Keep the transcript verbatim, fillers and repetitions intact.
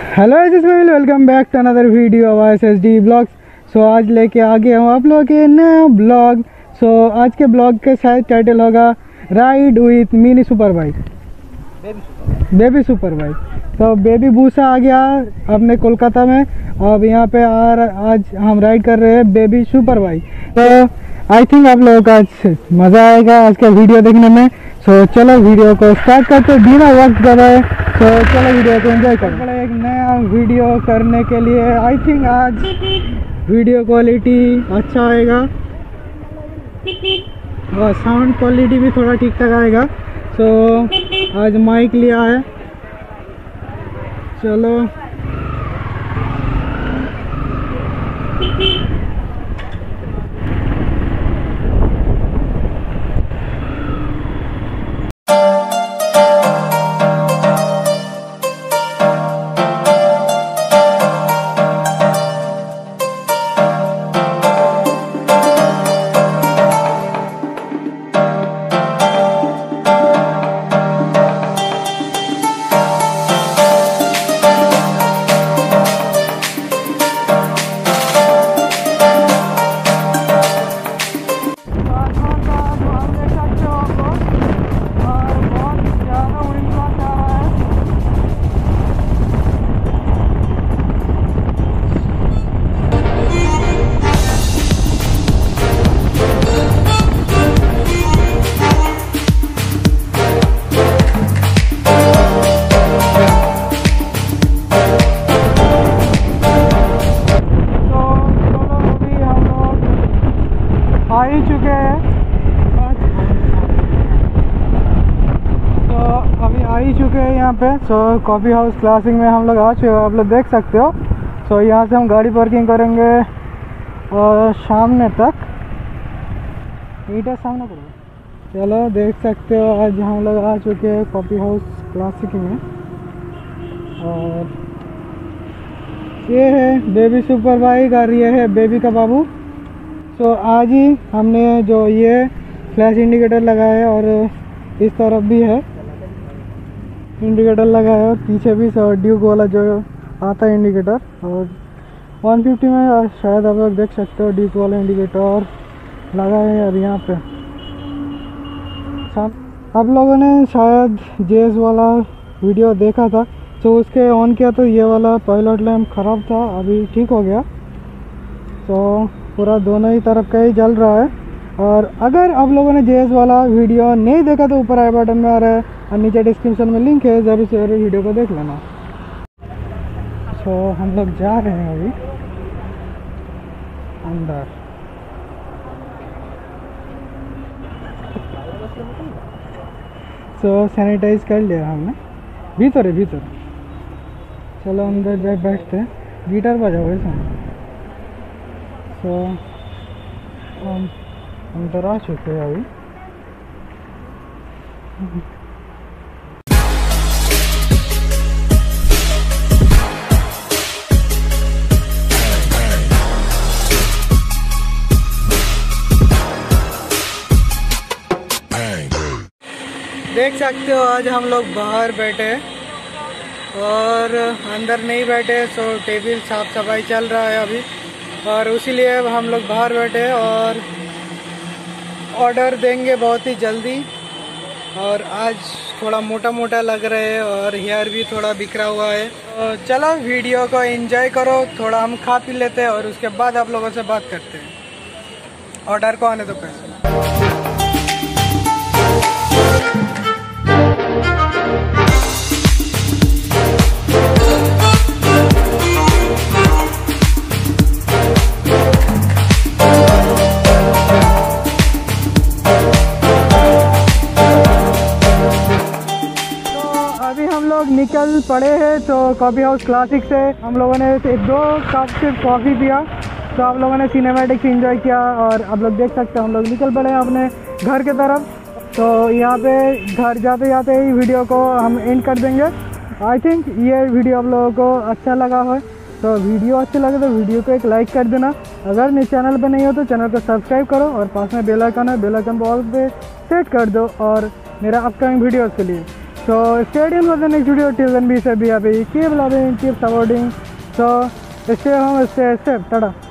Hello जिसमें welcome back to another video of S S D vlogs. So आज लेके आ गया हूँ आप लोगों के नया ब्लॉग। सो आज के ब्लॉग के शायद टाइटल होगा ride with mini super bike, baby super bike. तो बेबी बूसा आ गया अपने कोलकाता में, अब यहाँ पे आ आज हम राइड कर रहे हैं बेबी सुपर बाइक। तो आई थिंक आप लोगों का आज मज़ा आएगा आज का वीडियो देखने में। सो चलो वीडियो को स्टार्ट करते बिना वक्त गवाए। तो चलो वीडियो को एंजॉय करते हैं। एक नया वीडियो करने के लिए आई थिंक आज वीडियो क्वालिटी अच्छा आएगा और साउंड क्वालिटी भी थोड़ा ठीक ठाक आएगा। तो आज माइक लिया है। चलो आ ही चुके हैं। तो अभी आ ही चुके हैं यहाँ पे। सो कॉफ़ी हाउस क्लासिक में हम लोग आ चुके हैं, आप लोग देख सकते हो। सो यहाँ से हम गाड़ी पार्किंग करेंगे और सामने तक ईटा सामने पड़ेगा। चलो देख सकते हो आज हम लोग आ चुके हैं कॉफ़ी हाउस क्लासिक में। और ये है बेबी सुपर बाइक और ये है बेबी का बाबू। तो आज ही हमने जो ये फ्लैश इंडिकेटर लगाया है और इस तरफ भी है इंडिकेटर लगाया है और पीछे भी ड्यूक वाला जो आता है इंडिकेटर। और एक सौ पचास में शायद आप लोग देख सकते हो ड्यूक वाला इंडिकेटर लगा है। और यहाँ पे आप लोगों ने शायद जेस वाला वीडियो देखा था, तो उसके ऑन किया तो ये वाला पायलट लैम्प ख़राब था, अभी ठीक हो गया। तो पूरा दोनों ही तरफ का ही जल रहा है। और अगर आप लोगों ने जेएस वाला वीडियो नहीं देखा तो ऊपर आई बटन में आ रहा है और नीचे डिस्क्रिप्शन में लिंक है, ज़रूर से ज़रूर वीडियो को देख लेना। सो हम लोग जा रहे हैं अभी अंदर। सो सैनिटाइज कर लिया हमने, भीतर है भीतर। चलो अंदर जाए बैठते हैं, गिटार बजाओ इसमें। तो हम अंदर आ चुके हैं अभी। देख सकते हो आज हम लोग बाहर बैठे और अंदर नहीं बैठे। सो टेबल साफ सफाई चल रहा है अभी और इसीलिए अब हम लोग बाहर बैठे और ऑर्डर देंगे बहुत ही जल्दी। और आज थोड़ा मोटा मोटा लग रहे हैं और हेयर भी थोड़ा बिखरा हुआ है। तो चलो वीडियो को एंजॉय करो, थोड़ा हम खा पी लेते हैं और उसके बाद आप लोगों से बात करते हैं। ऑर्डर को आने दो पैसे। निकल पड़े हैं। तो कॉफ़ी हाउस क्लासिक से हम लोगों ने एक दो कप सिर्फ कॉफ़ी पिया। तो आप लोगों ने सिनेमैटिक्स एंजॉय किया और आप लोग देख सकते हो हम लोग निकल पड़े हैं अपने घर के तरफ। तो यहाँ पे घर जाते जाते ही वीडियो को हम एंड कर देंगे। आई थिंक ये वीडियो आप लोगों को अच्छा लगा हो। तो वीडियो अच्छी लगे तो वीडियो को एक लाइक कर देना। अगर मेरे चैनल पे नहीं हो तो चैनल को सब्सक्राइब करो और पास में बेल आइकन है, बेल आइकन को ऑल पे सेट कर दो और मेरा अपकमिंग वीडियोस के लिए। So stay tuned for the next video. Till then, be safe, be happy, keep loving, keep supporting. So stay home, stay safe. Tada.